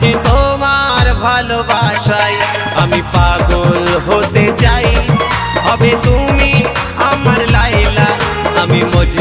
আমি তোমার ভালোবাসায় আমি পাগল হতে চাই। হবে তুমি আমার লাইলা, আমি মজনু।